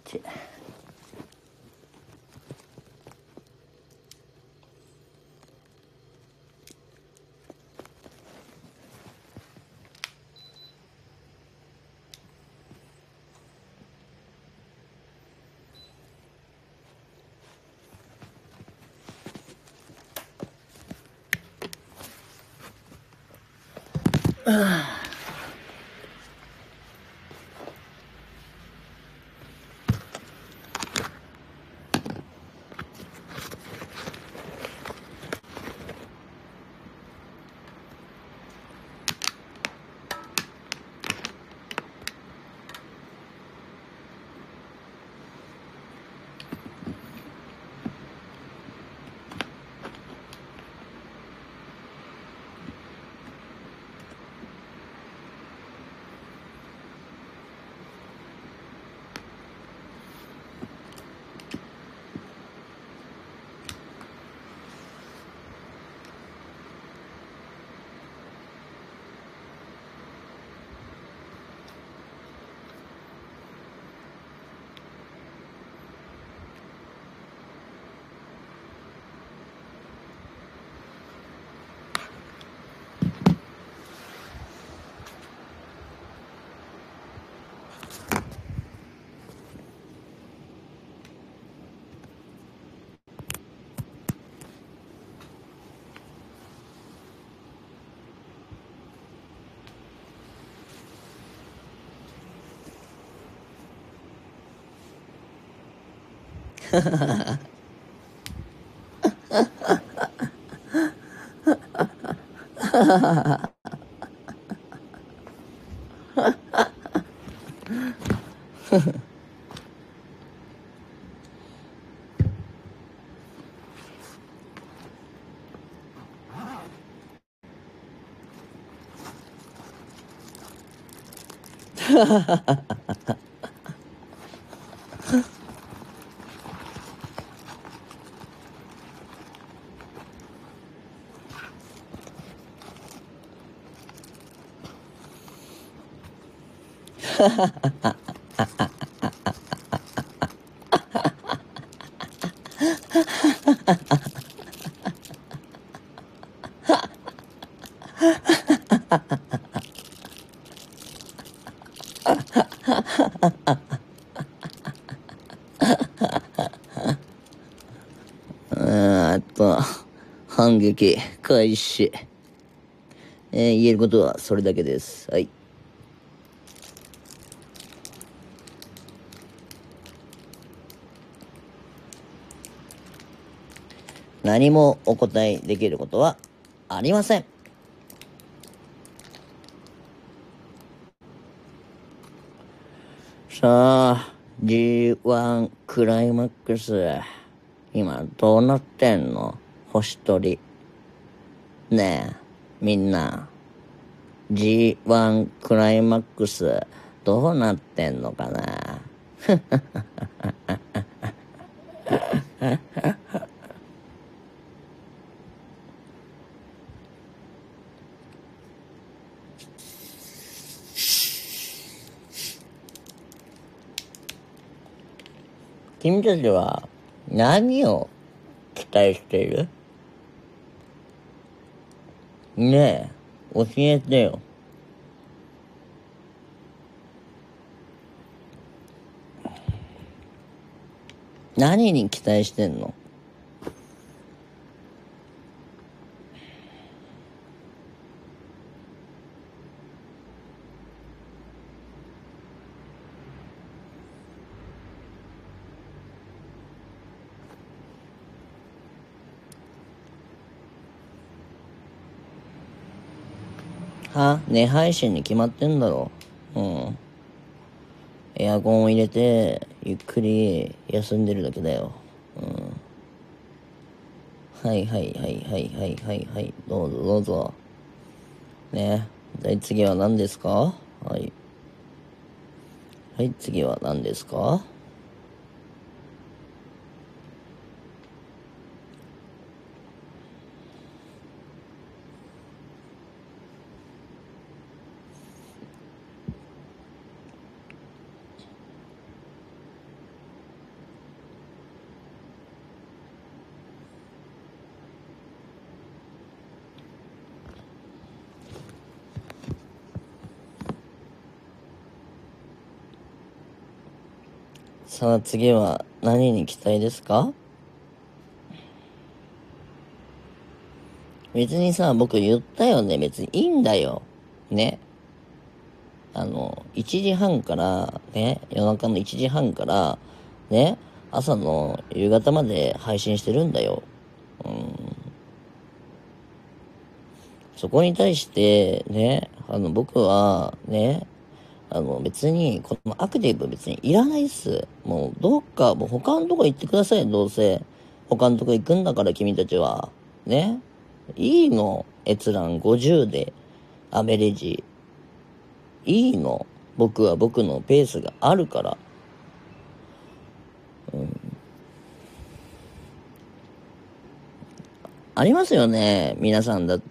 て。反撃開始。言えることはそれだけです。はい。何もお答えできることはありません。さあ、G1 クライマックス、今どうなってんの？星取り。ねえ、みんな。G1 クライマックス、どうなってんのかな？君たちは何を期待している？ねえ、教えてよ。何に期待してんの？寝配信に決まってんだろ。エアコンを入れて、ゆっくり休んでるだけだよ。はいはいはいはいはいはいはい。どうぞどうぞ。ね。はい、次は何ですか？はい。はい、次は何ですか？ さあ次は何に期待ですか？別にさ、僕言ったよね。別にいいんだよ。ね。1時半から、ね、夜中の1時半から、ね、朝の夕方まで配信してるんだよ。そこに対して、ね、僕は、ね、別に、このアクティブ別にいらないっす。もう、どっか、もう他のとこ行ってください、どうせ。他のとこ行くんだから、君たちは。ね。いいの。閲覧50で、アベレージ。いいの。僕は僕のペースがあるから。ありますよね。皆さんだって、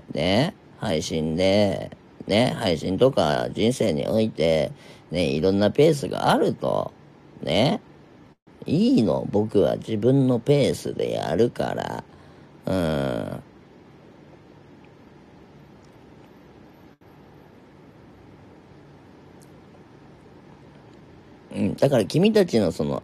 ね、配信で、ね、配信とか人生において、ね、いろんなペースがあると、ね、いいの。僕は自分のペースでやるから。だから君たちのその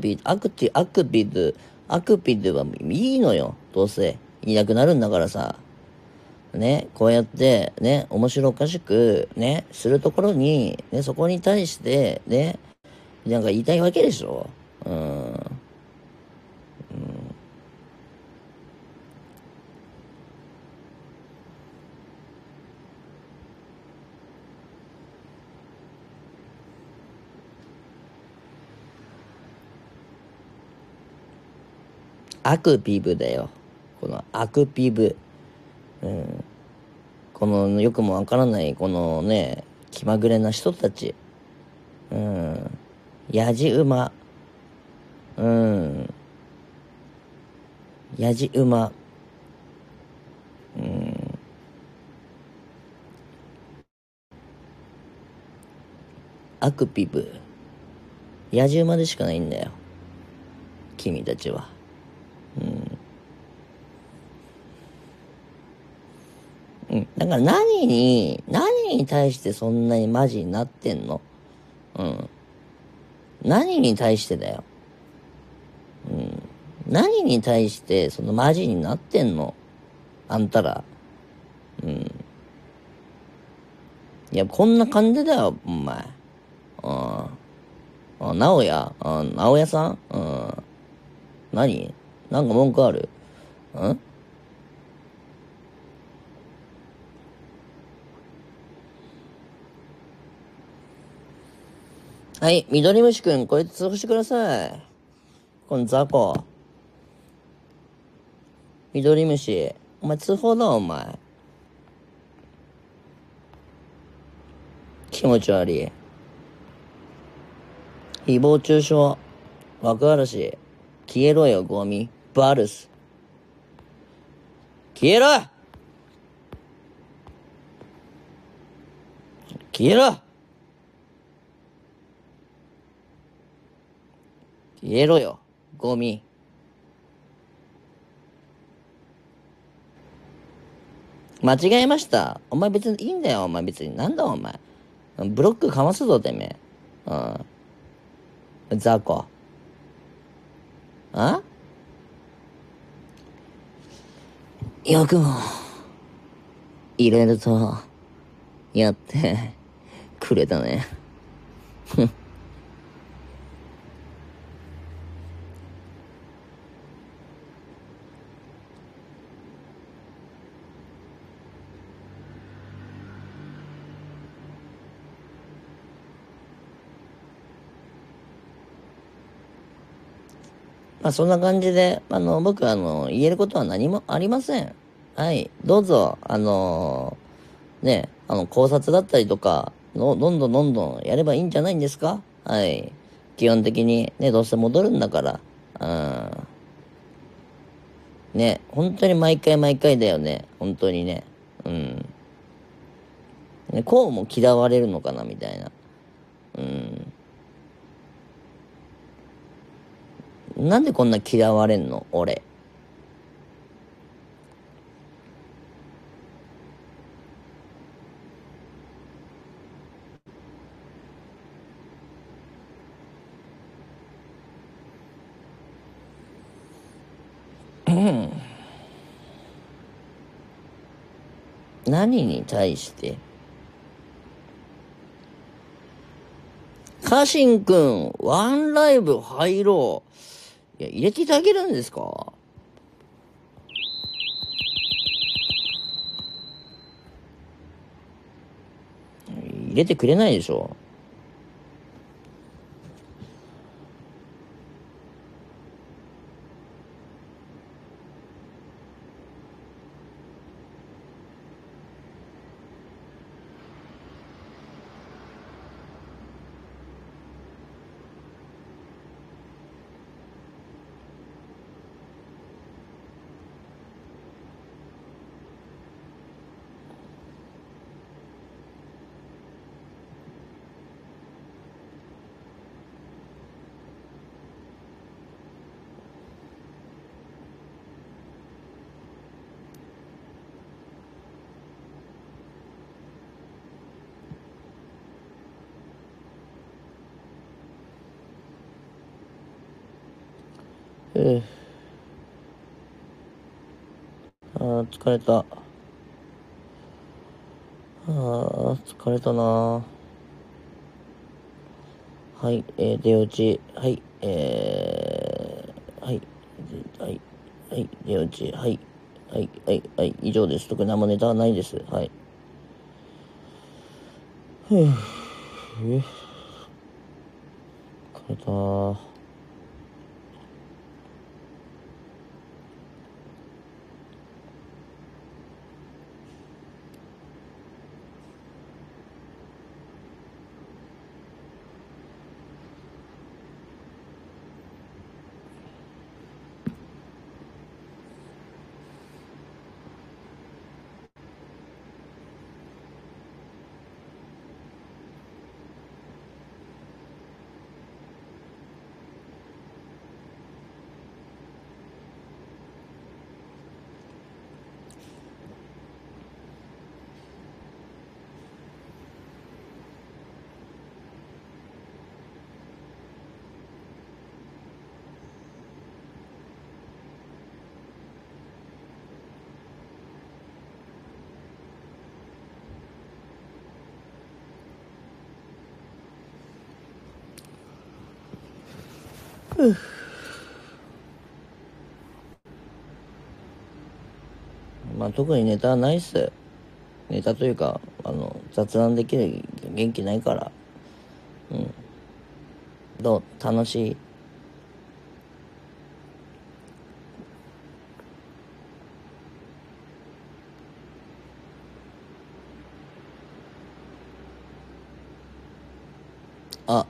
アクピドはいいのよ。どうせ。いなくなるんだからさ。ね、こうやって、ね、面白おかしく、ね、するところに、ね、そこに対して、ね、なんか言いたいわけでしょ。アクピブだよ。このアクピブ。このよくもわからない、このね、気まぐれな人たち。やじ馬。やじ馬。アクピブ。やじ馬でしかないんだよ。君たちは。だから何に対してそんなにマジになってんの？何に対してだよ。何に対してそのマジになってんの？あんたら。いや、こんな感じだよ、お前。直哉直哉さん何なんか文句ある？はい、緑虫くん、こいつ通報してください。この雑魚。緑虫。お前通報だ、お前。気持ち悪い。誹謗中傷。若嵐。消えろよ、ゴミ。バルス。消えろ消えろ消えろよ、ゴミ。間違えました。お前別にいいんだよ、お前別に。なんだお前。ブロックかますぞ、てめえ。雑魚。あよくも、入れると、やって、くれたね。まあそんな感じで、僕言えることは何もありません。はい。どうぞ、ね、考察だったりとか、どんどんやればいいんじゃないんですか？はい。基本的にね、どうせ戻るんだから。ね、本当に毎回毎回だよね。本当にね。ね、こうも嫌われるのかな、みたいな。なんでこんな嫌われんの俺。 何に対して？家臣くん、ワンライブ入ろう。いや、入れていただけるんですか？入れてくれないでしょ。疲れた。疲れたな。はい、出落ち。はい、はい、はい、はい、出落ち。はい、はい、はい、はい、以上です。特に何もネタはないです。はい。疲れた。まあ、特にネタはないっす。ネタというか、雑談できる元気ないから。どう？楽しい？あ、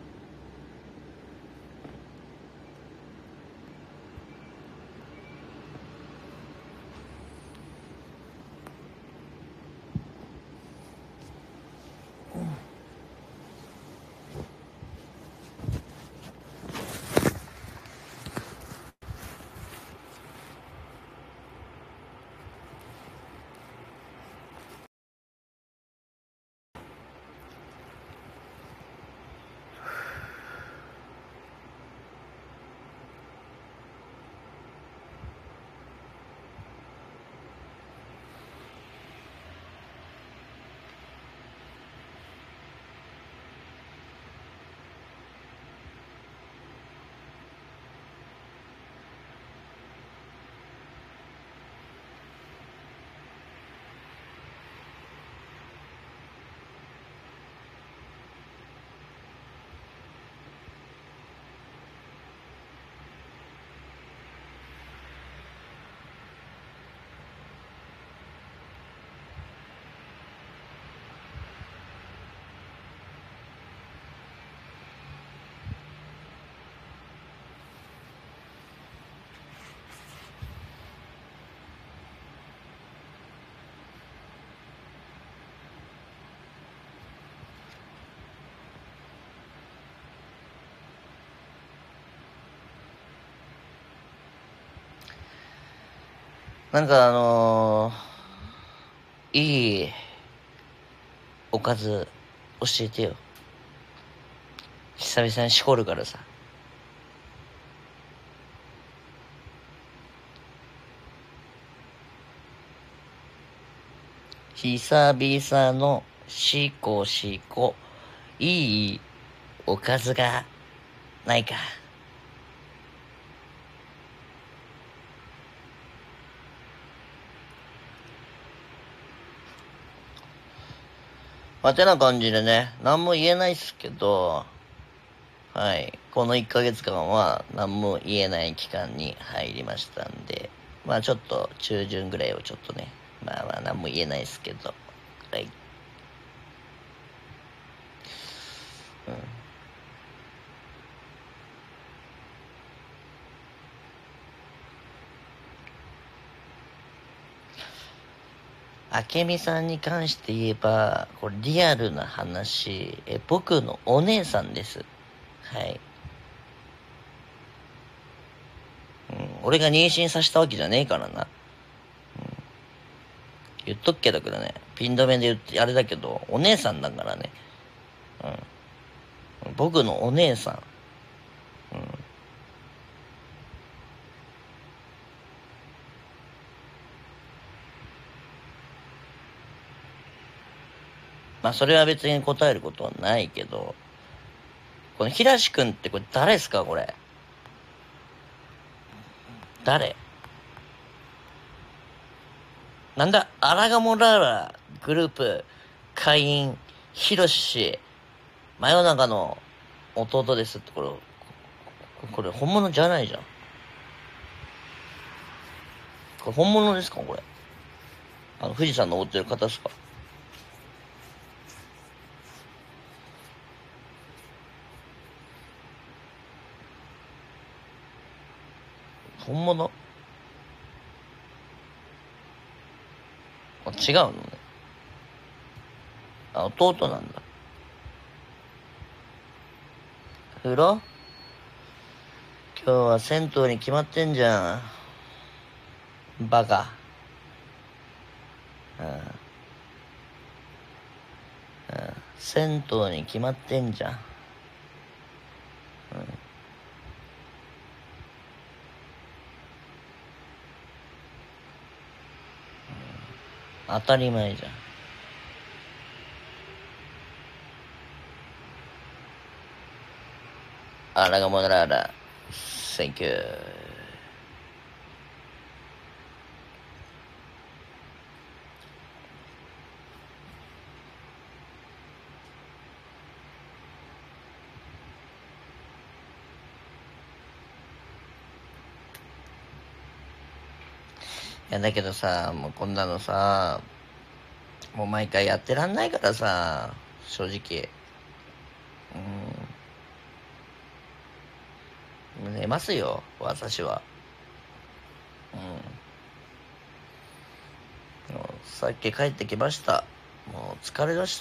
なんかいいおかず教えてよ。久々にしこるからさ。 久々のしこしこ。いいおかずがないか。まあ、てな感じでね、何も言えないっすけど、はい。この1ヶ月間は何も言えない期間に入りましたんで、まあちょっと中旬ぐらいをちょっとね、まあまあ何も言えないっすけど、はい。うん。明美さんに関して言えば、これリアルな話、僕のお姉さんです。はい。うん、俺が妊娠させたわけじゃねえからな。言っとくけどね、ピン止めで言って、あれだけど、お姉さんだからね。僕のお姉さん。まあそれは別に答えることはないけど、この平志くんってこれ誰ですかこれ。誰なんだ、アラガモラーラグループ会員、ヒロシ、真夜中の弟ですってこれ本物じゃないじゃん。これ本物ですかこれ。富士山登ってる方ですか。本物。違うのね。弟なんだ。風呂今日は銭湯に決まってんじゃん。バカ。うん。銭湯に決まってんじゃん。当たり前じゃん。あらがもらら。センキュー。いや、だけどさ、もうこんなのさ、もう毎回やってらんないからさ、正直。寝ますよ、私は。もうさっき帰ってきました。もう疲れました。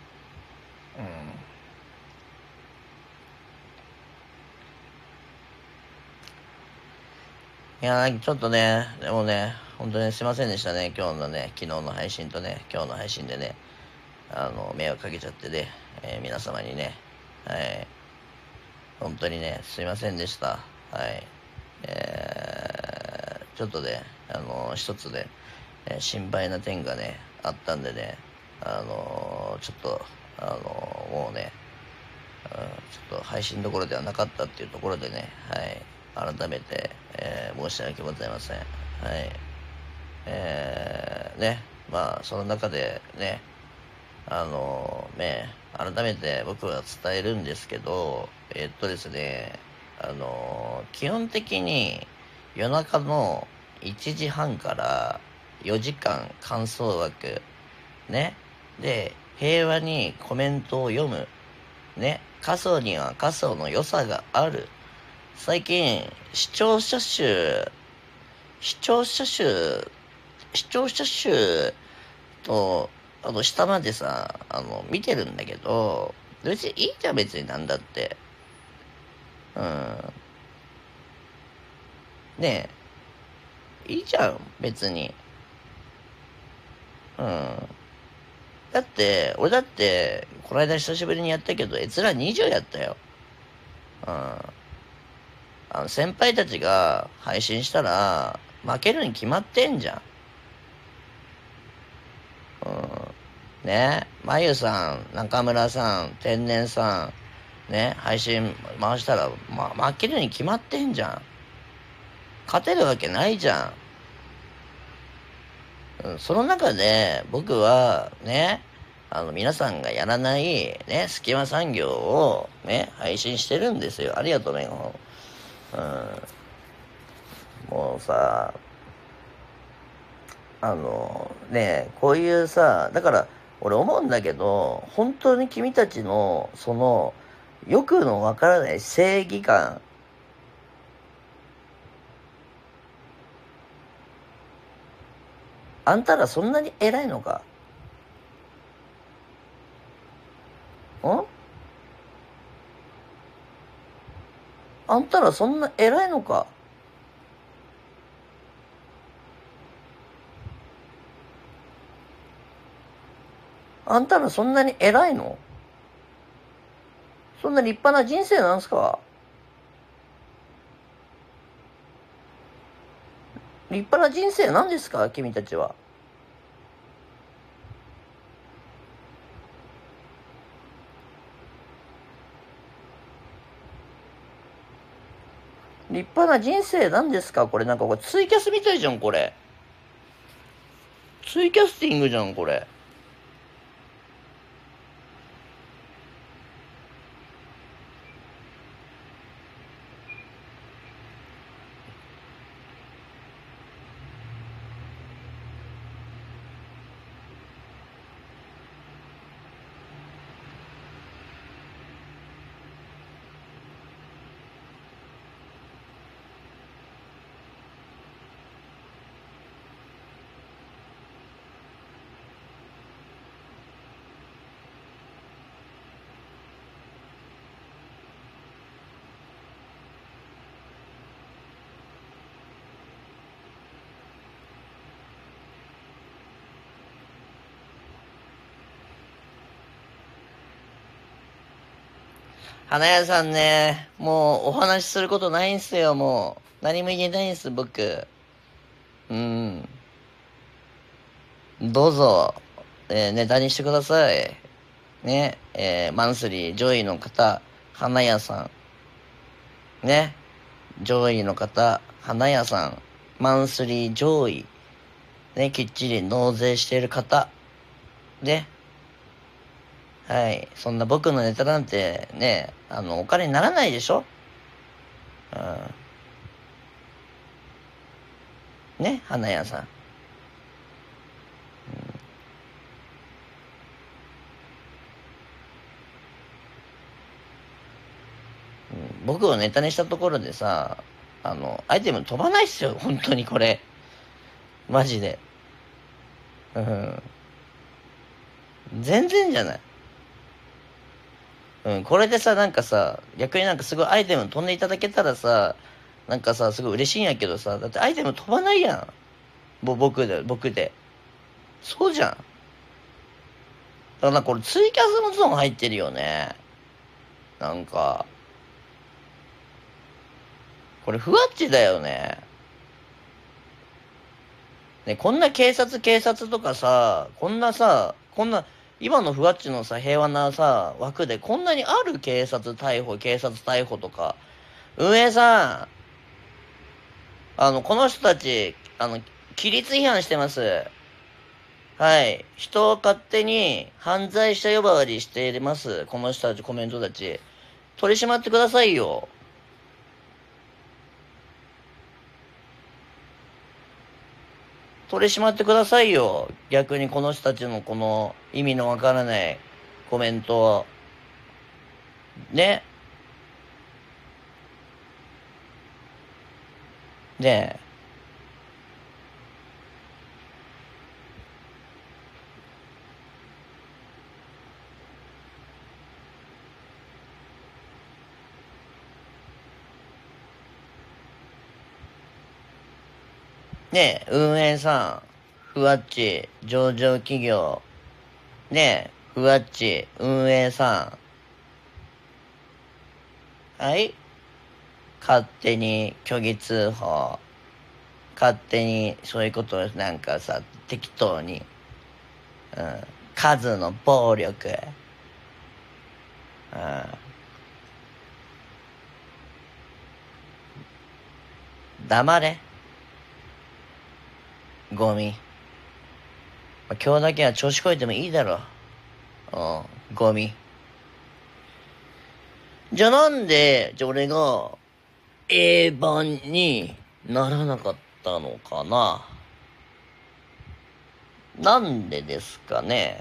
いやちょっとね、でもね、本当にすいませんでしたね。今日のね、昨日の配信とね、今日の配信でね、迷惑かけちゃってね、皆様にね、はい、本当にね、すいませんでした。はい。ちょっとね、一つで、心配な点がね、あったんでね、ちょっと、もうね、ちょっと配信どころではなかったっていうところでね、はい、改めて、申し訳ございません。はい。ね、まあ、その中でね、改めて僕は伝えるんですけど、ですね、基本的に夜中の1時半から4時間感想枠、ね、で、平和にコメントを読む、ね、仮想には仮想の良さがある。最近、視聴者数、視聴者数と、下までさ、見てるんだけど、別にいいじゃん、別になんだって。うん。ねえ、いいじゃん、別に。うん。俺だって、この間久しぶりにやったけど、閲覧20やったよ。うん。先輩たちが配信したら、負けるに決まってんじゃん。 ね、まゆさん、中村さん、天然さん、ね、配信回したら、負けるに決まってんじゃん。勝てるわけないじゃん。その中で、僕は、ね、皆さんがやらない、ね、隙間産業を、ね、配信してるんですよ。ありがとうね、もうさ、こういうさ、だから、俺思うんだけど、本当に君たちの、よくのわからない正義感、あんたらそんなに偉いのか？んあんたらそんな偉いのか？あんたらそんなに偉いの？そんな立派な人生なんすか？立派な人生なんですか君たちは。立派な人生なんですか？これなんかこれツイキャスみたいじゃん、これ。ツイキャスティングじゃん、これ。花屋さんね、もうお話しすることないんすよ、もう。何も言えないんす、僕。うん。どうぞ、ネタにしてください。ね、マンスリー上位の方、花屋さん。ね、上位の方、花屋さん。マンスリー上位。ね、きっちり納税している方。ね。はい。そんな僕のネタなんてね、お金にならないでしょ？ね、花屋さん。僕をネタにしたところでさ、アイテム飛ばないっすよ、本当にこれ。マジで。うん。全然じゃない。うん、これでさ、なんかさ、逆になんかすごいアイテム飛んでいただけたらさ、なんかさ、すごい嬉しいんやけどさ、だってアイテム飛ばないやん。僕で。そうじゃん。だからなんかこれツイキャスのゾーン入ってるよね。なんか、これふわっちだよね。ね、こんな警察とかさ、こんな、今のふわっちのさ、平和なさ、枠でこんなにある警察逮捕とか。運営さん、この人たち、規律違反してます。はい。人を勝手に犯罪者呼ばわりしています。この人たち、コメントたち。取り締まってくださいよ。取り締まってくださいよ。逆にこの人たちのこの意味のわからないコメント。ね。ねね運営さん、ふわっち、上場企業、ふわっち、運営さん、はい、勝手に虚偽通報、勝手にそういうことをなんかさ、適当に、うん。 数の暴力。黙れ。ゴミ。今日だけは調子こいてもいいだろ。ゴミ。じゃあなんで、俺が A 版にならなかったのかな。なんでですかね。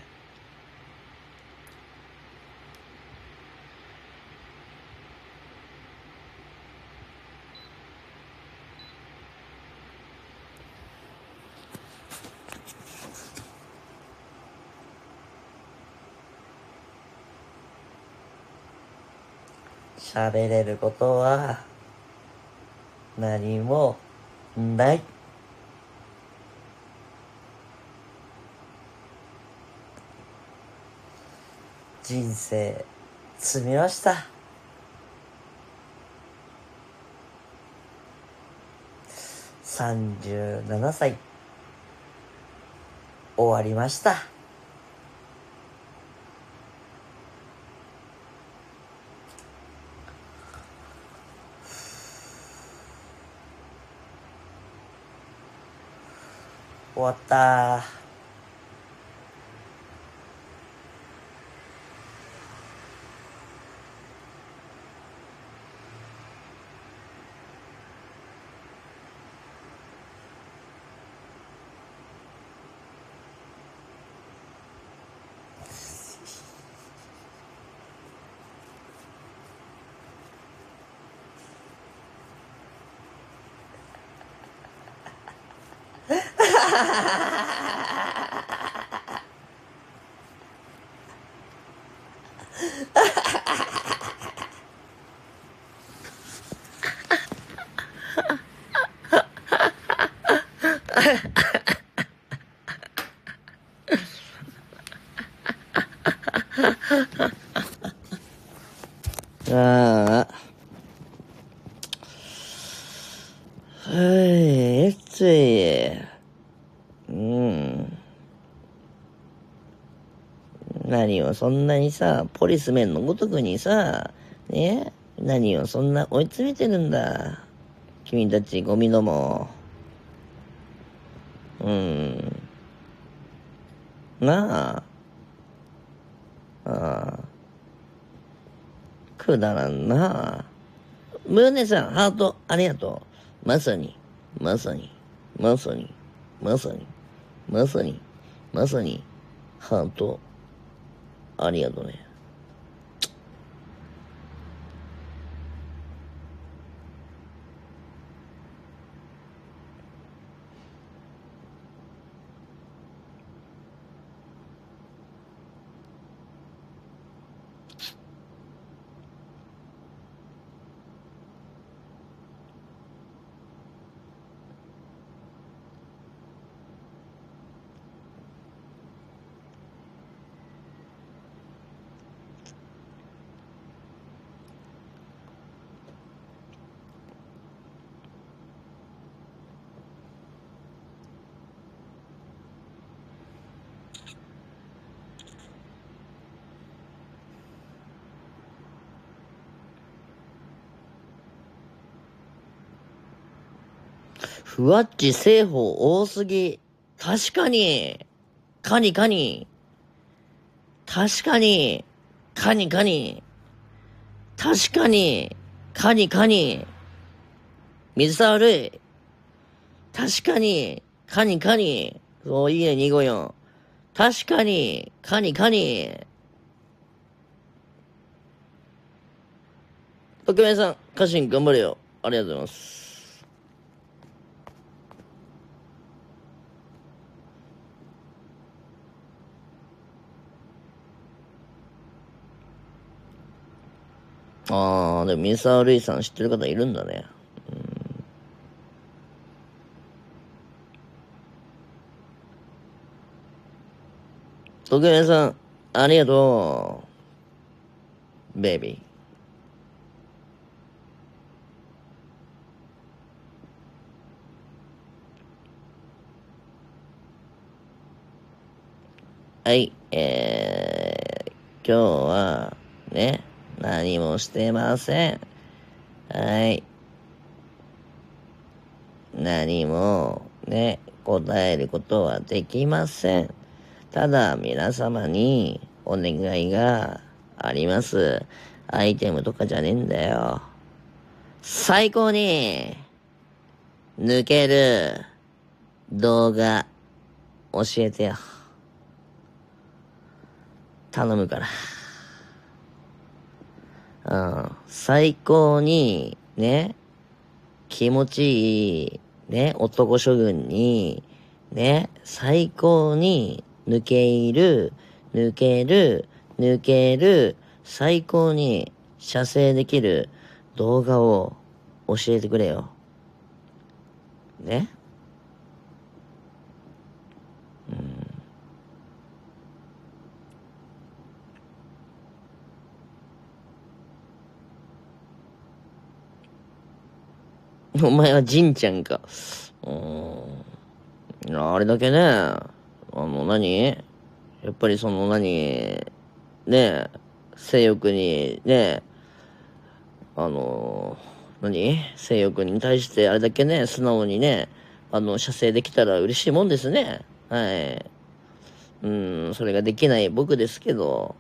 喋れることは何もない。人生積みました。37歳終わりました。終わった。ああ。つい。何をそんなにさ、ポリスメンのごとくにさ、ね、何をそんな追い詰めてるんだ。君たちゴミども。なあ。くだらんな。ムーネさん、ハート、ありがとう。まさに、まさに、まさに、まさに、まさに、まさに、ハート、ありがとうね。ふわっち製法多すぎ。確かに。カニカニ。確かに。カニカニ。確かに。カニカニ。水沢類。確かに。カニカニ。そう、いいね、254。確かに。カニカニ。特命さん、家臣頑張れよ。ありがとうございます。あー、でも水沢類さん知ってる方いるんだね。特命さん、ありがとう。ベイビー。はい、 今日は、ね、何もしてません。はい。何も、ね、答えることはできません。ただ、皆様にお願いがあります。アイテムとかじゃねえんだよ。最高に、抜ける動画、教えてよ。頼むから。うん。最高に、ね、気持ちいい、ね、男諸君に、ね、最高に抜け入る、抜ける、抜ける、最高に射精できる動画を教えてくれよ。ね。お前はジンちゃんか。あれだけね、何やっぱりね、性欲にね、性欲に対してあれだけね、素直にね、射精できたら嬉しいもんですね。はい。それができない僕ですけど、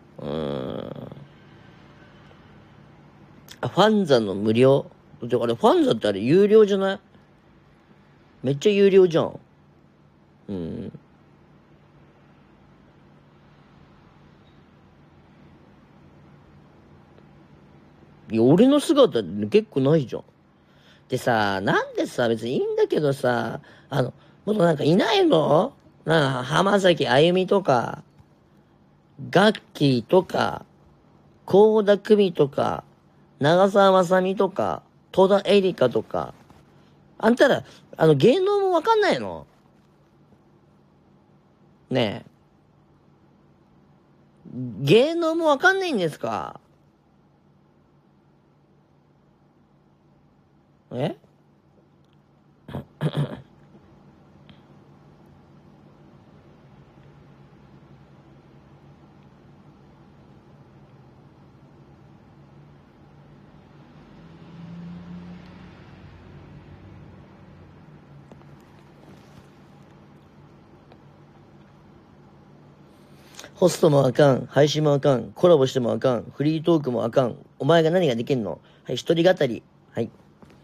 ファンザの無料。あれ、ファンザってあれ有料じゃない？めっちゃ有料じゃん。うん。いや、俺の姿結構ないじゃん。でさ、なんでさ、別にいいんだけどさ、もっとなんかいないの？なんか、浜崎あゆみとか、ガッキーとか、倖田來未とか、長澤まさみとか、戸田恵梨香とか、あんたら、芸能もわかんないの？ねえ。芸能もわかんないんですか？え？ホストもあかん、配信もあかん、コラボしてもあかん、フリートークもあかん。お前が何ができんの？はい、一人語り。はい。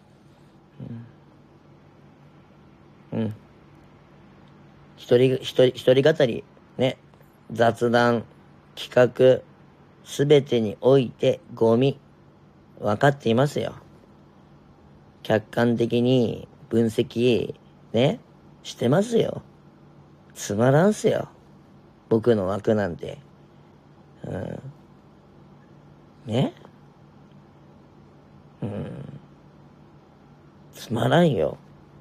うん。一人語り。ね。雑談、企画、すべてにおいてゴミ。わかっていますよ。客観的に分析、ね、してますよ。つまらんすよ。僕の枠なんて。ね。つまらんよ。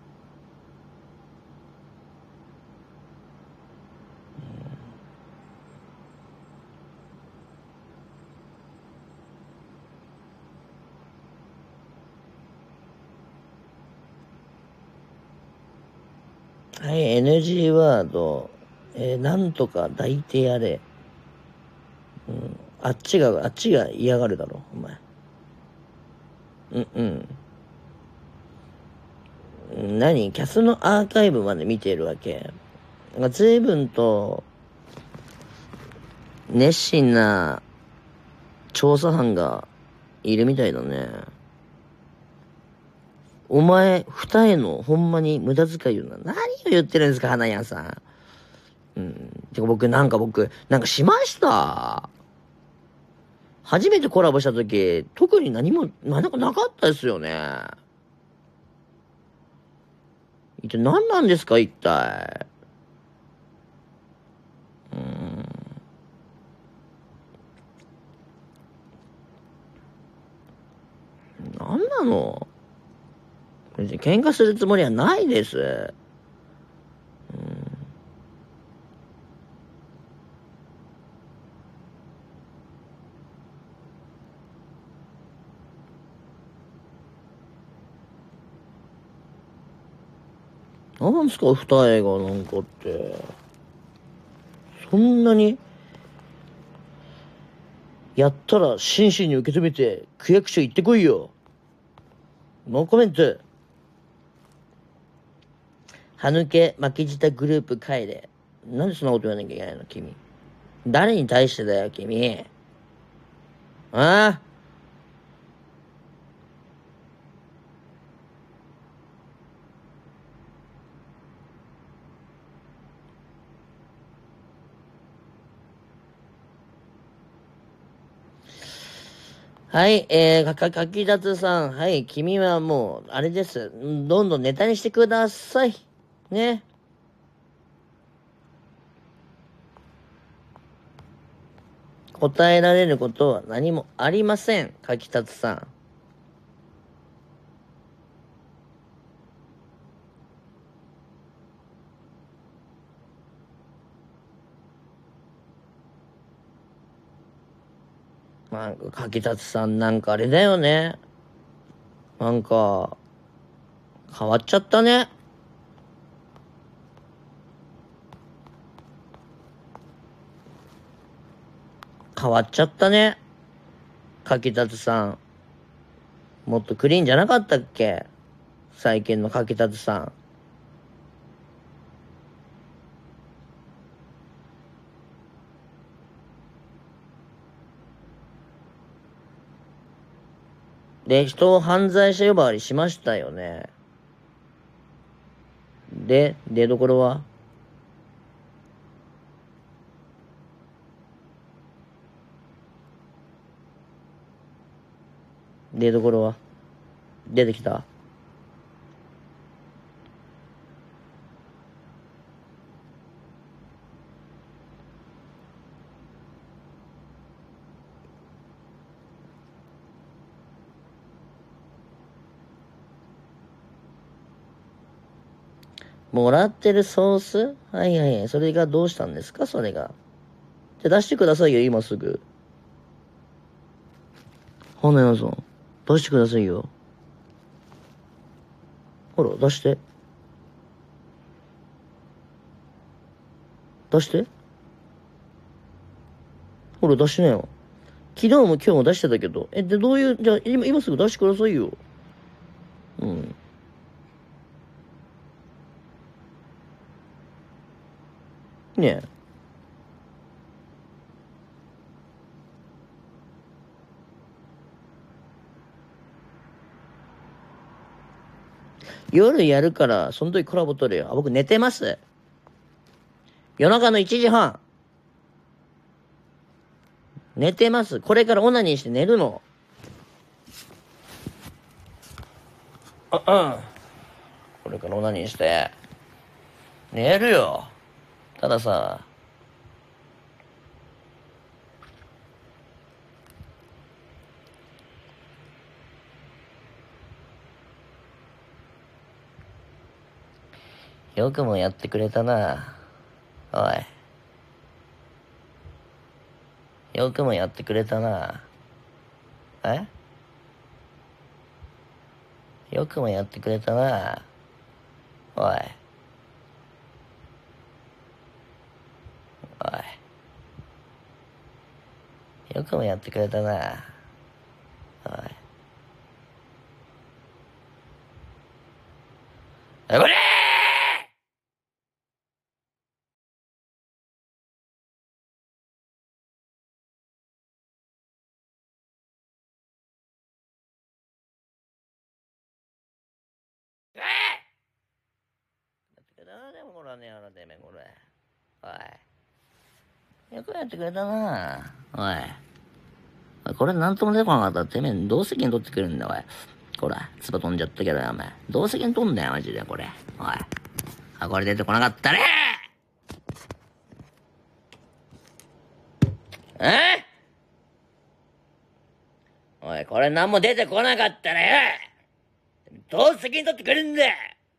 はい、NG ワード、なんとか抱いてやれ。あっちが嫌がるだろ、お前。何キャスのアーカイブまで見てるわけ？随分と熱心な調査班がいるみたいだね。お前、二重のほんまに無駄遣い言うな。何を言ってるんですか、花屋さん。てか僕、なんかしました。初めてコラボした時、特に何も、なんかなかったですよね。一体何なんですか、一体。何なの？別に喧嘩するつもりはないです。なんすか、二重がなんかって。そんなにやったら真摯に受け止めて区役所行ってこいよ。ノーコメント。歯抜け巻き舌グループ帰れ。なんでそんなこと言わなきゃいけないの君。誰に対してだよ君。ああ、はい、柿達さん。はい、君はもう、あれです。どんどんネタにしてください。ね。答えられることは何もありません。柿達さん。なんか、柿達さんなんかあれだよね。なんか、変わっちゃったね。変わっちゃったね。柿達さん。もっとクリーンじゃなかったっけ、最近の柿達さん。で、人を犯罪者呼ばわりしましたよね。で、出どころは出どころは出てきた？もらってるソース、はいはいはい。それがどうしたんですかそれが。じゃ出してくださいよ、今すぐ。花屋さん。出してくださいよ。ほら、出して。出して。ほら、出しなよ。昨日も今日も出してたけど。で、どういう、じゃあ、今すぐ出してくださいよ。うん。ねえ。夜やるから、その時コラボ取るよ。僕寝てます。夜中の1時半。寝てます。これからオナニーして寝るの。これからオナニーして、寝るよ。たださ、よくもやってくれたな。おい。よくもやってくれたな。えよくもやってくれたな。おい。おい。よくもやってくれたな。おい。これーやってくれたな、でもこれはね、てめえ、これ。おい。よくやってくれたな。おい。これなんとも出てこなかったら、てめえ、どう責任取ってくるんだ、おい。こら、唾飛んじゃったけどよ、お前。どう責任取んだよ、マジで、これ。おい。これ出てこなかったねえおい、これ何も出てこなかったらよどう責任取ってくれんだ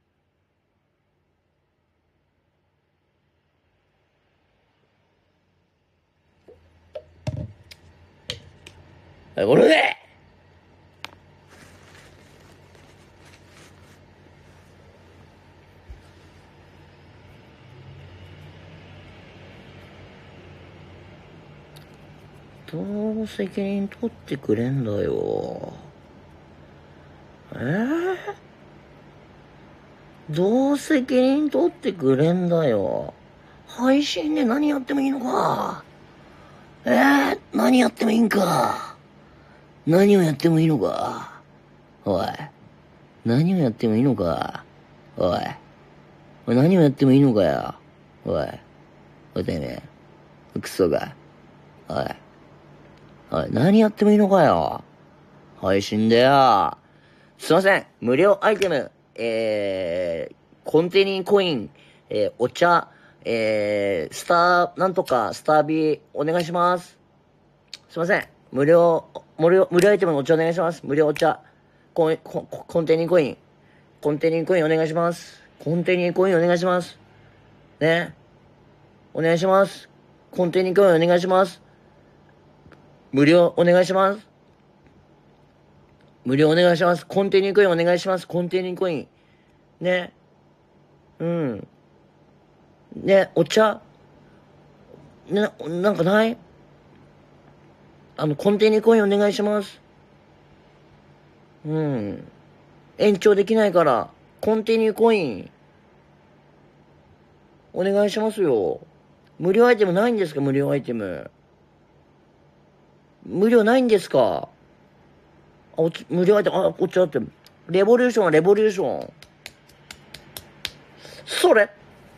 これでどう責任取ってくれんだよ。どう責任取ってくれんだよ。配信で何やってもいいのか。何やってもいいんか。何をやってもいいのか。おい。何をやってもいいのか。おい。何をやってもいいのかよ。おい。おてめえ。クソが。おい。おい、何やってもいいのかよ。配信だよ。すいません。無料アイテム、コンティニーコイン、お茶、スター、なんとか、スタービー、お願いします。すいません。無料アイテムのお茶お願いします。無料お茶。コンティニーコイン。コンティニーコインお願いします。コンティニーコインお願いします。ね。お願いします。コンティニーコインお願いします。無料お願いします。無料お願いします。コンティニーコインお願いします。コンティニーコイン。ね。うん。ね、お茶なんかないコンティニーコインお願いします。うん。延長できないから、コンティニーコイン、お願いしますよ。無料アイテムないんですか？無料アイテム。無料ないんですか？無料アイテム、お茶って。レボリューションはレボリューション。それ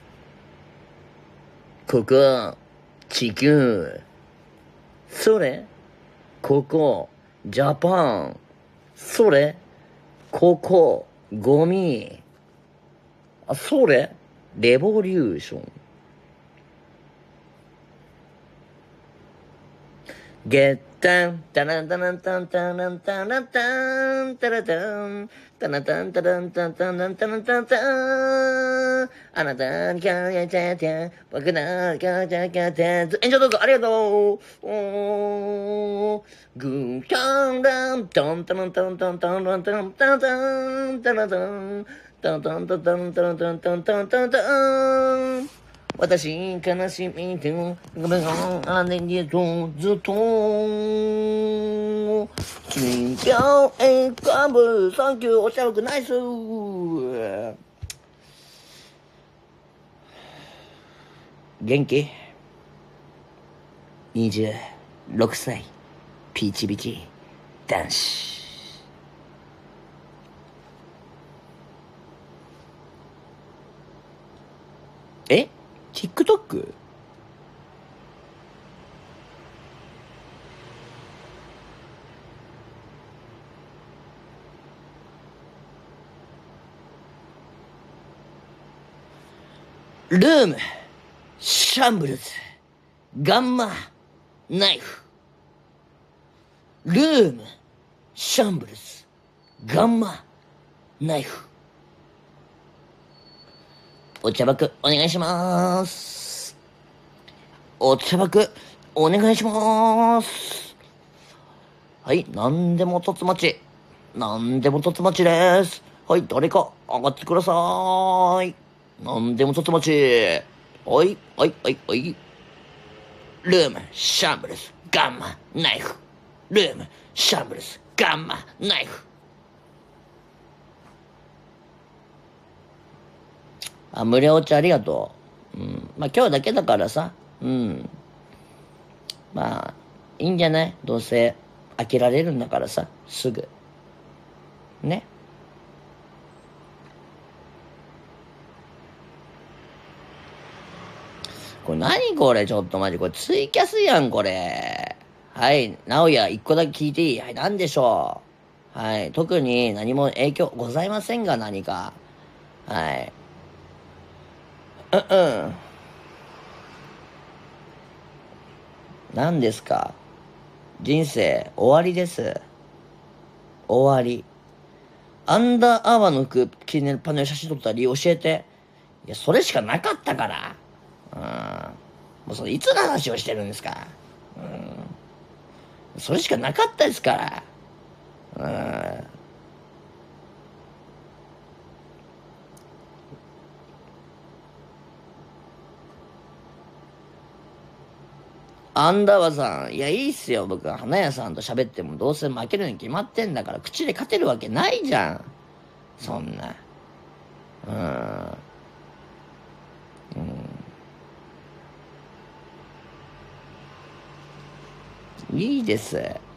ここ、地球。それここ、ジャパン。それここ、ゴミ。それレボリューション。ゲッタン、タランタランタンタランタランタン、タラタン、タラタンタランタンタランタランタンタン、あなたにキャーキャーキャー、僕なキャーキャーキャーキャー、炎上動画ありがとう。グータンラン、タンタランタンタンタランタンタンタン、タラタン、タンタンタンタンタンタンタンタンタンタン、私、悲しみても、あれにと、ずっと、金票へかぶ、サンキュー、おしゃべくナイス。元気 ?26 歳、ピチピチ、男子。TikTok？ ルーム、シャンブルズ、ガンマ、ナイフ。ルーム、シャンブルズ、ガンマ、ナイフ。お茶爆お願いします。お茶爆お願いします。はい、なんでもとつまち。なんでもとつまちです。はい、誰か上がってください。なんでもとつまち。はい、はい、はい、はい。ルーム、シャンブルス、ガンマ、ナイフ。ルーム、シャンブルス、ガンマ、ナイフ。無料お茶ありがとう。まあ今日だけだからさ。まあ、いいんじゃない？どうせ飽きられるんだからさ、すぐ。ね。これ何これちょっとマジこれツイキャスやんこれ。はい、直哉一個だけ聞いていい？はい、なんでしょう。はい、特に何も影響ございませんが何か。はい。何ですか？人生終わりです。終わり。アンダーアーバーの服着てパネル写真撮った理由教えて。いや、それしかなかったから。もうそれいつの話をしてるんですか？それしかなかったですから。 アンダーバーさん、いや、いいっすよ。僕は花屋さんと喋ってもどうせ負けるに決まってんだから、口で勝てるわけないじゃん。そんな。いいです。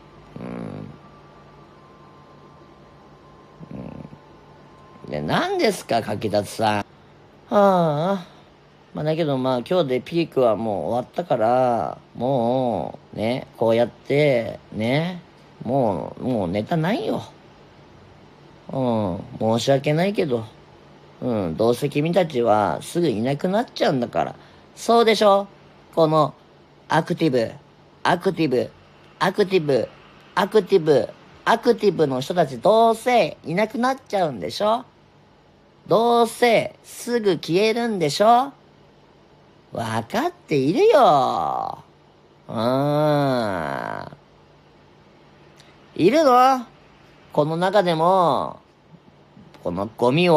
で、何ですか、柿立さん。はあ。まあだけどまあ今日でピークはもう終わったから、もうね、こうやってね、もうネタないよ。申し訳ないけど、どうせ君たちはすぐいなくなっちゃうんだから。そうでしょ？このアクティブ、アクティブ、アクティブ、アクティブ、アクティブの人たちどうせいなくなっちゃうんでしょ？どうせすぐ消えるんでしょ？わかっているよ。いるの？この中でも、この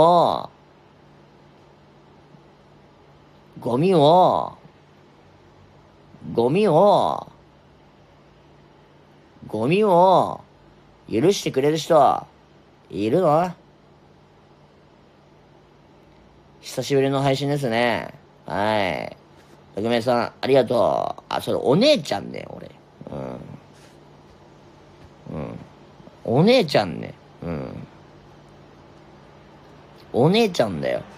ゴミを、ゴミを、ゴミを許してくれる人、いるの？久しぶりの配信ですね。はい。たくめさん、ありがとう。あ、それお姉ちゃんね、俺。お姉ちゃんね。お姉ちゃんだよ。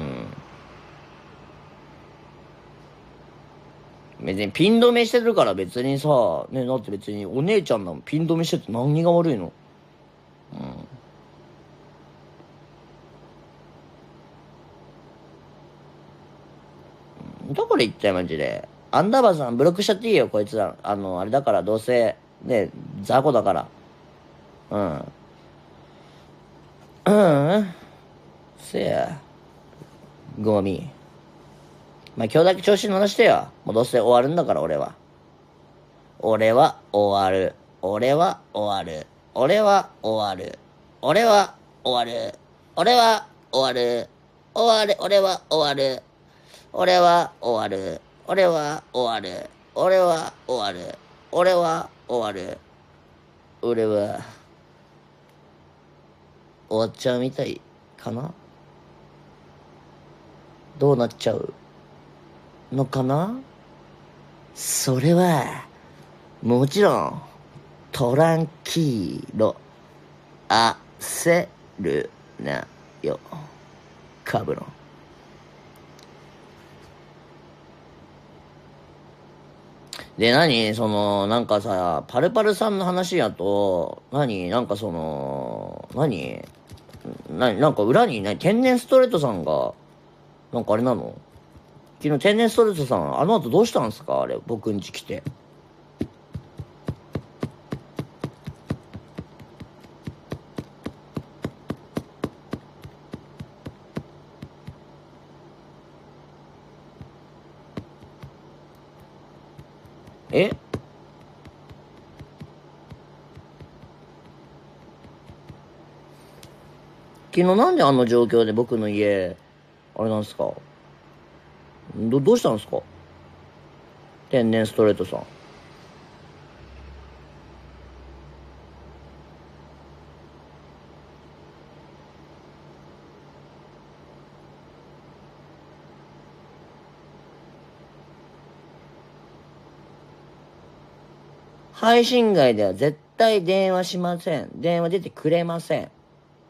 別にピン止めしてるから別にさ、ね、だって別にお姉ちゃんなのピン止めしてて何が悪いの？どこで言ったよ、マジで。アンダーバーさんブロックしちゃっていいよ、こいつら。あれだから、どうせ、ね、雑魚だから。うん。せや、ゴミ。まあ、今日だけ調子乗らしてよ。もうどうせ終わるんだから、俺は。俺は終わる。俺は終わる。俺は終わる。俺は終わる。俺は終わる。終わる。俺は終わる。俺は終わる。俺は終わる。俺は終わる。俺は終わる。俺は終わっちゃうみたいかな。どうなっちゃうのかな。それはもちろんトランキーロ、焦るなよ、カブロン。で、なんかさ、パルパルさんの話やと、なんかなんか裏に、天然ストレートさんが、なんかあれなの？昨日天然ストレートさん、あの後どうしたんすか？あれ、僕ん家来て。え？昨日なんであの状況で僕の家、あれなんすか？どうしたんすか？天然ストレートさん。配信外では絶対電話しません。電話出てくれません。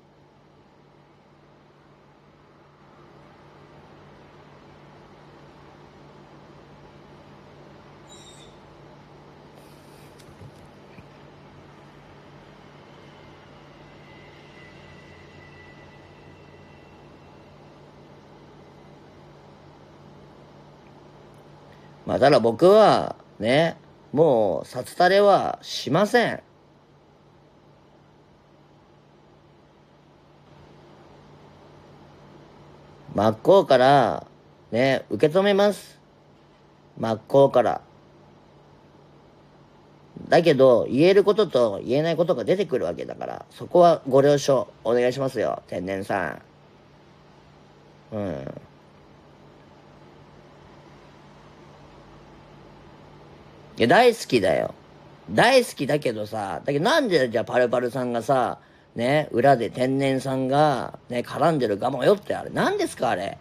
まあ、ただ僕は、ね、もう、札タレはしません。真っ向から、ね、受け止めます。真っ向から。だけど、言えることと言えないことが出てくるわけだから、そこはご了承お願いしますよ、天然さん。うん。 いや、大好きだよ。大好きだけどさ、だけどなんでじゃあパルパルさんがさ、ね、裏で天然さんが、ね、絡んでるガモよってあれ、何ですかあれ。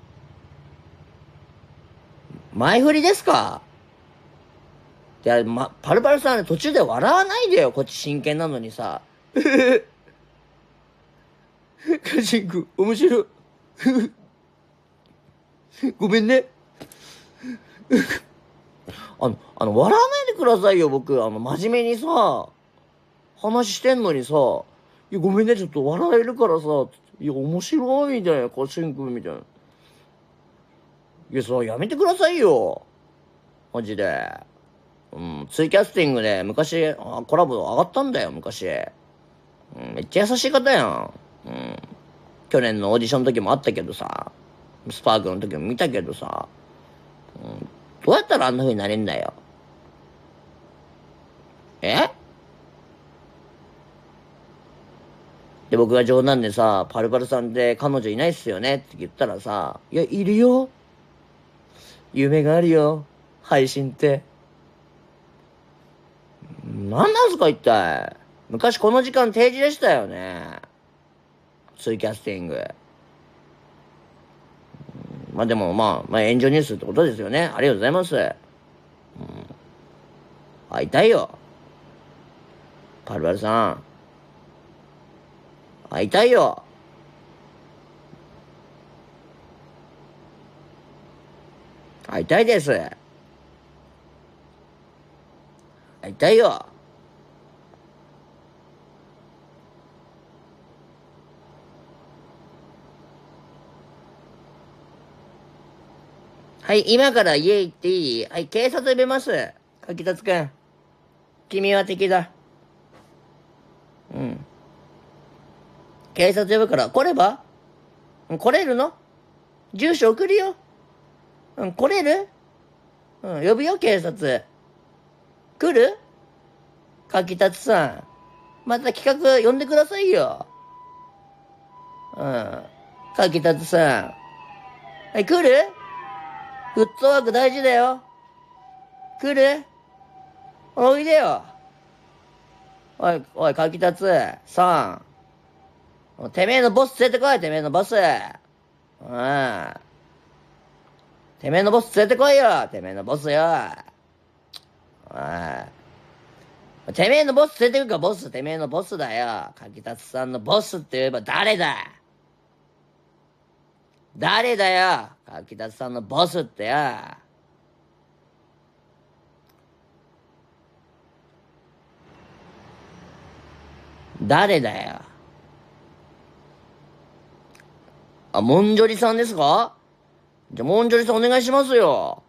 前振りですか？いや、パルパルさん途中で笑わないでよ、こっち真剣なのにさ。カジン君、面白い。ごめんね。笑わないでくださいよ、僕。真面目にさ、話してんのにさ、いや、ごめんね、ちょっと笑えるからさ、いや、面白いみたいな、カジン君みたいな。いや、さ、やめてくださいよ。マジで。うん、ツイキャスティングで昔、コラボ上がったんだよ、昔。めっちゃ優しい方やん。去年のオーディションの時もあったけどさ、スパークの時も見たけどさ、どうやったらあんな風になれんだよ。えで、僕が冗談でさ、パルパルさんって彼女いないっすよねって言ったらさ、いや、いるよ。夢があるよ。配信って。なんなんすか一体。昔この時間定時でしたよね。ツイキャスティング。まあでもまあ炎上ニュースってことですよね。ありがとうございます。会いたいよ。パルパルさん。会いたいよ。会いたいです。会いたいよ。はい、今から家行っていい？はい、警察呼べます。柿達くん。君は敵だ。うん。警察呼ぶから、来れば？来れるの？住所送るよ。来れる？呼ぶよ、警察。来る？柿達さん。また企画呼んでくださいよ。柿達さん。はい、来る？フットワーク大事だよ。来る？おいでよ。おい、おい、柿達さん。てめえのボス連れてこい、てめえのボス。てめえのボス連れてこいよ、てめえのボスよ。てめえのボス連れてくか、ボス、てめえのボスだよ。柿達さんのボスって言えば誰だ？誰だよ、柿達さんのボスってよ。誰だよ。モンジョリさんですか？じゃ、モンジョリさんお願いしますよ。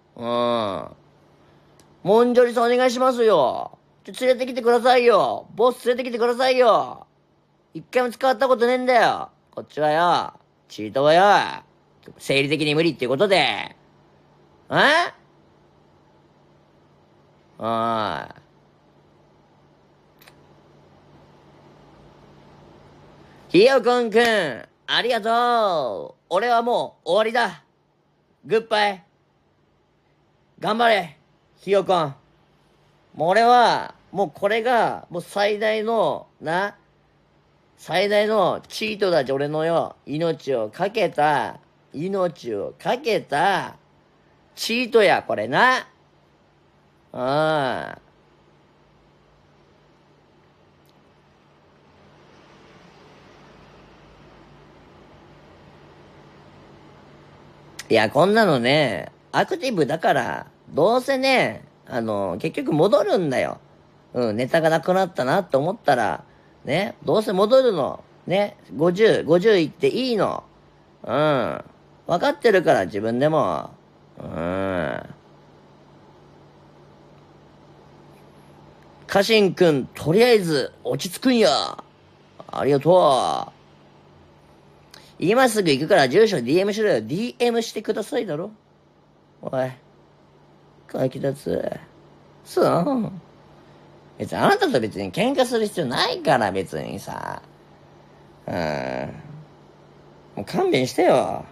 モンジョリさんお願いしますよ。連れてきてくださいよ。ボス連れてきてくださいよ。一回も使ったことねえんだよ。こっちはよ。チートはよ。生理的に無理っていうことで。おい。ひよこんくん、ありがとう。俺はもう終わりだ。グッバイ。頑張れ。ひよこん。もう俺は、もうこれが、もう最大のチートだじ、俺のよ。命をかけた、チートや、これな。うん。いや、こんなのね、アクティブだから、どうせね、結局戻るんだよ。ネタがなくなったなって思ったら、ね、どうせ戻るの。ね、50いっていいの。分かってるから、自分でも。家臣くん、とりあえず、落ち着くんや。ありがとう。今すぐ行くから住所 DM しろよ。DM してくださいだろ。おい。書き立つ。そう。別にあなたと別に喧嘩する必要ないから、別にさ。もう勘弁してよ。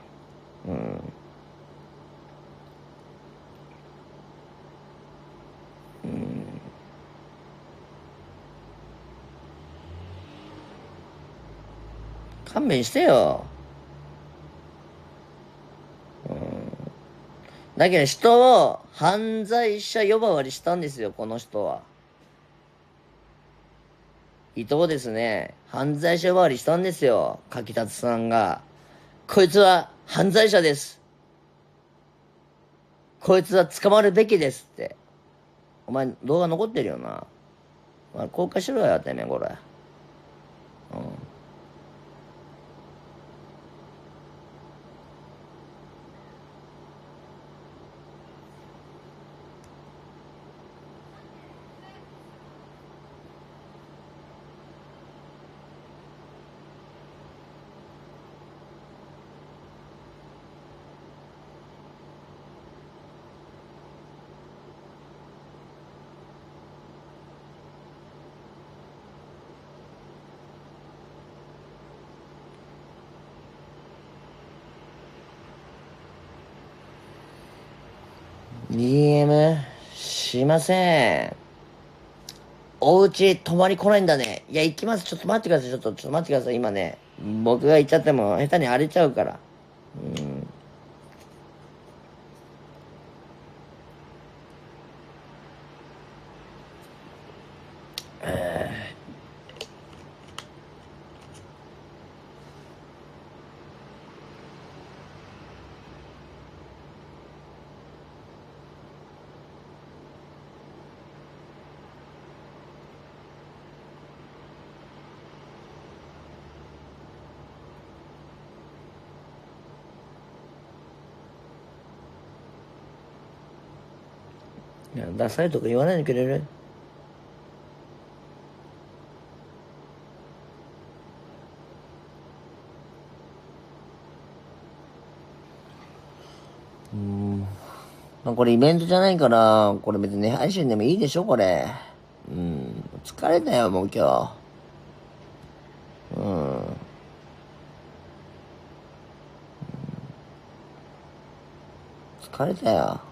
勘弁してよ。だけど人を犯罪者呼ばわりしたんですよ、この人は。人をですね、犯罪者呼ばわりしたんですよ、柿達さんが。こいつは犯罪者です。こいつは捕まるべきですって。お前動画残ってるよな。お前公開しろよ、てめえ、これ。DM しません。お家泊まり来ないんだね。いや、行きます。ちょっと待ってください。ちょっと待ってください。今ね、僕が行っちゃっても下手に荒れちゃうから。いや、ダサいとか言わないでくれる？これイベントじゃないから、これ別に配信でもいいでしょ、これ。疲れたよ、もう今日。疲れたよ。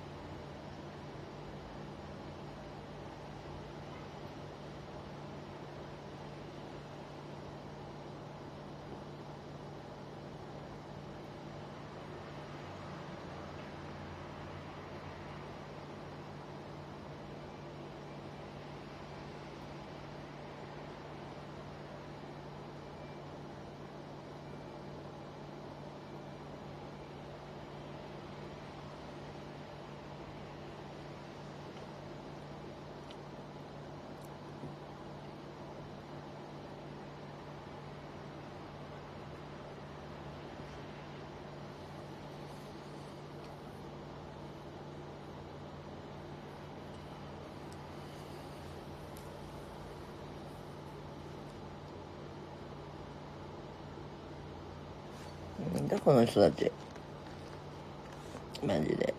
なんだこの人たち。マジで。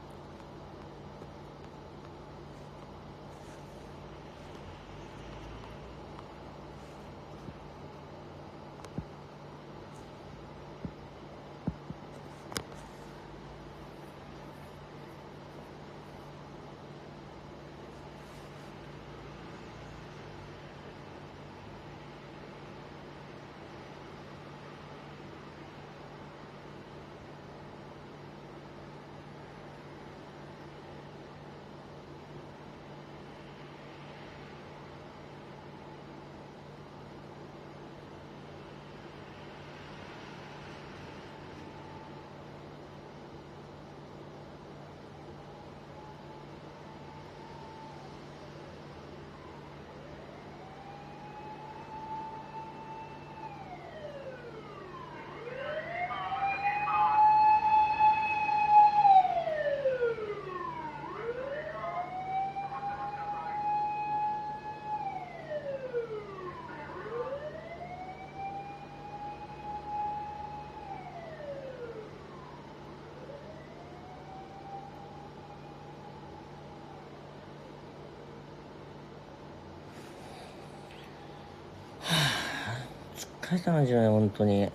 疲れたな、じゃない、本当に。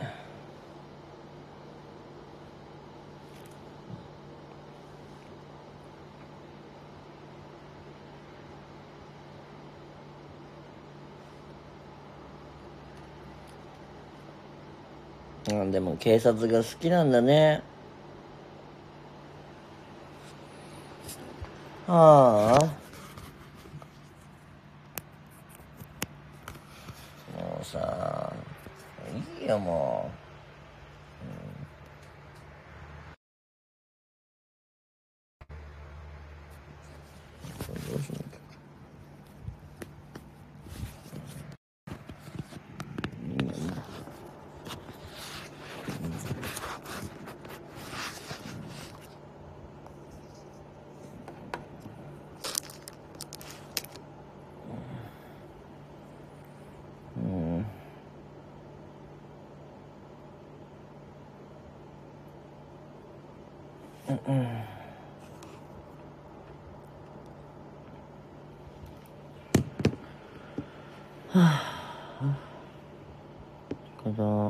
でも警察が好きなんだね。ああ。もうさ、いいよもう。どうしようかな。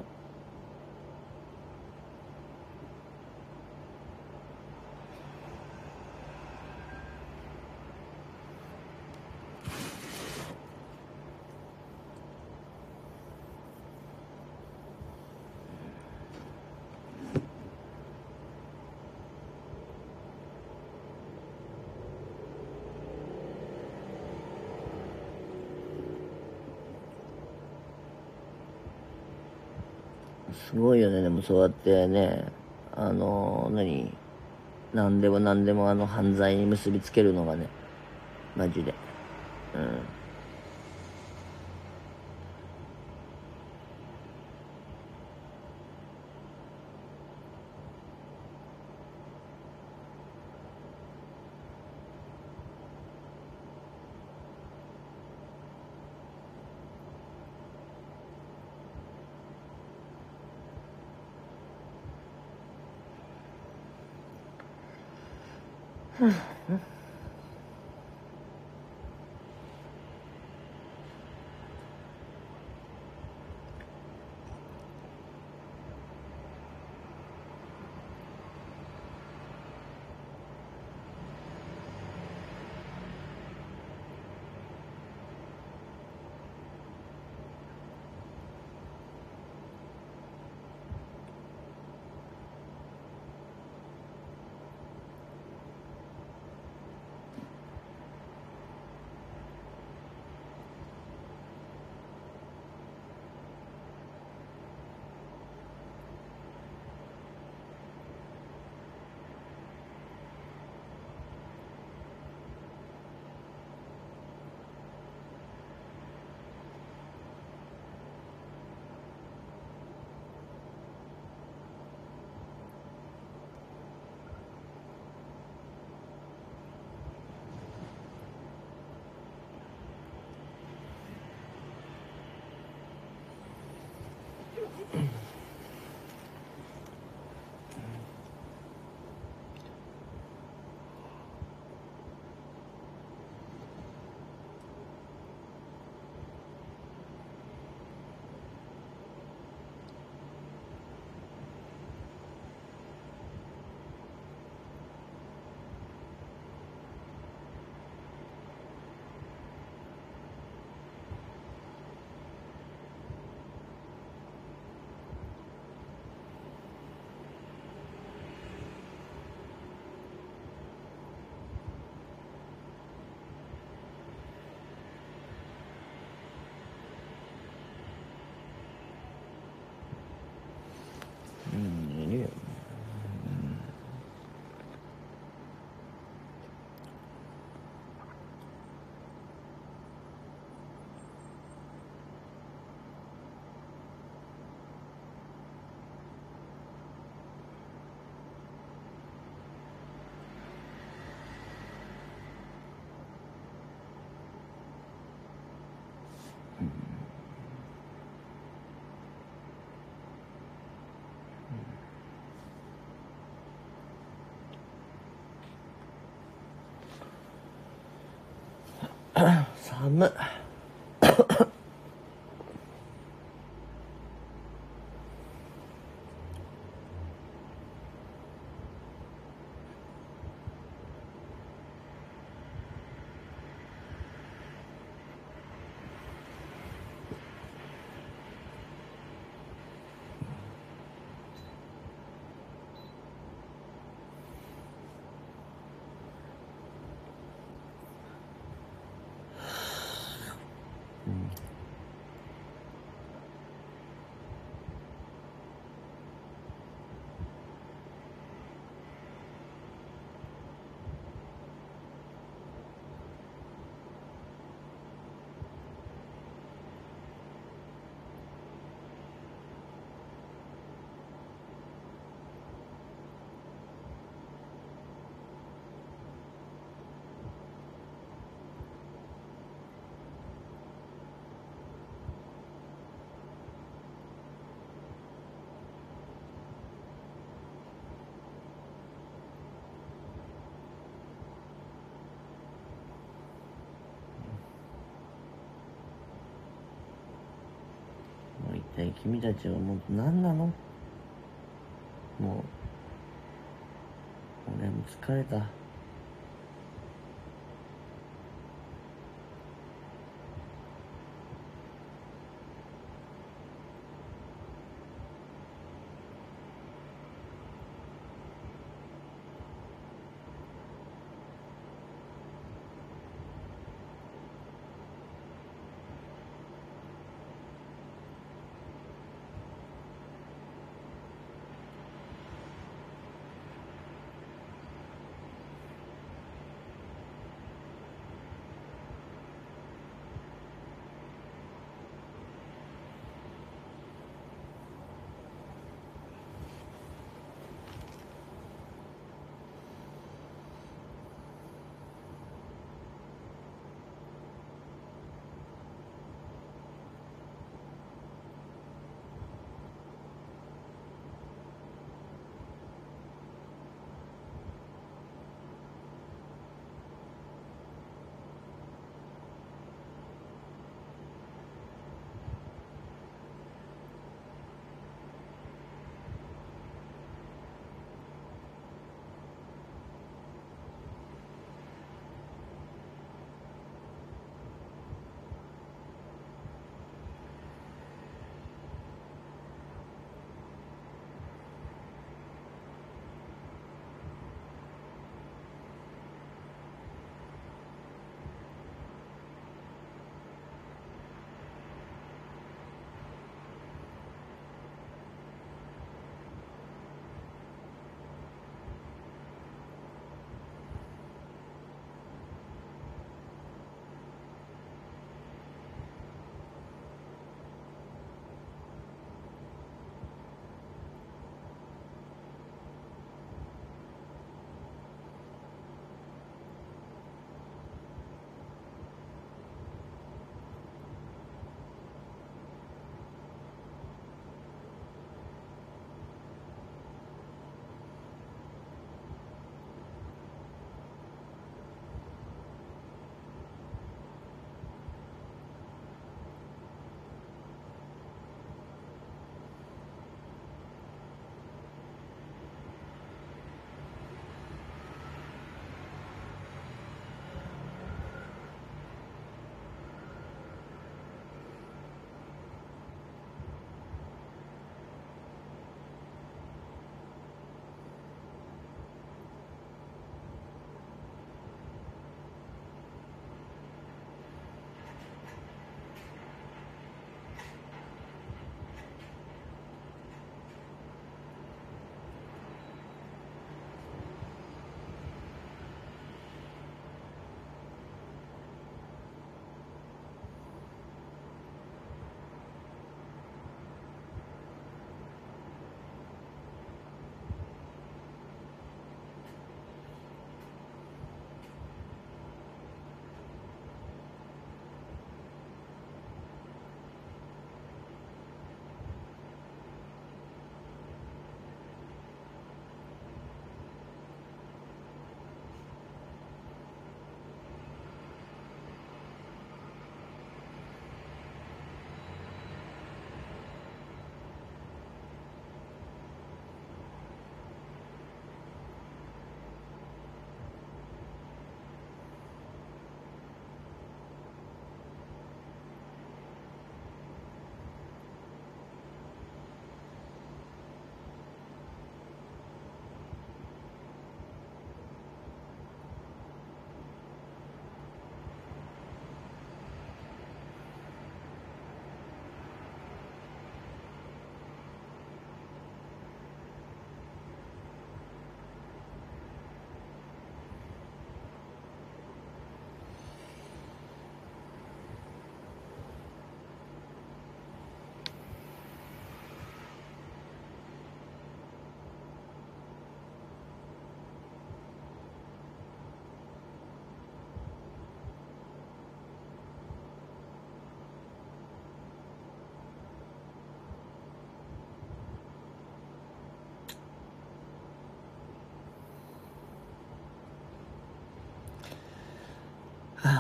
すごいよね。でもそうやってね、何でも何でも犯罪に結びつけるのがね、マジで。うん。いるよ。寒っ。 君たちはもう何なの？もう俺も疲れた。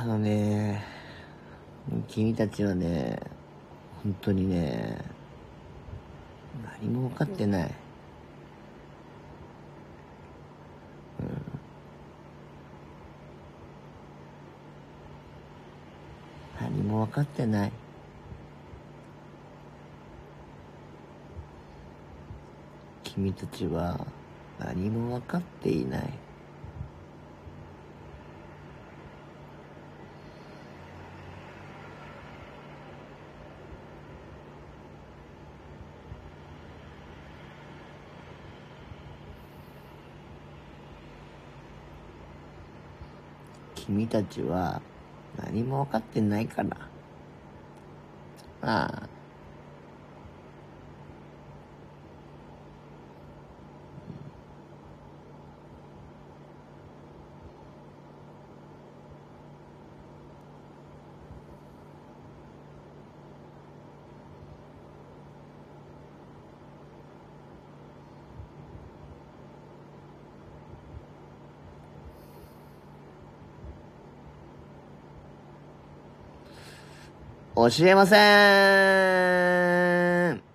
君たちはね、本当にね、 何も分かってない。何も分かってない。君たちは何も分かっていない。君たちは何も分かってないから。ああ。教えません。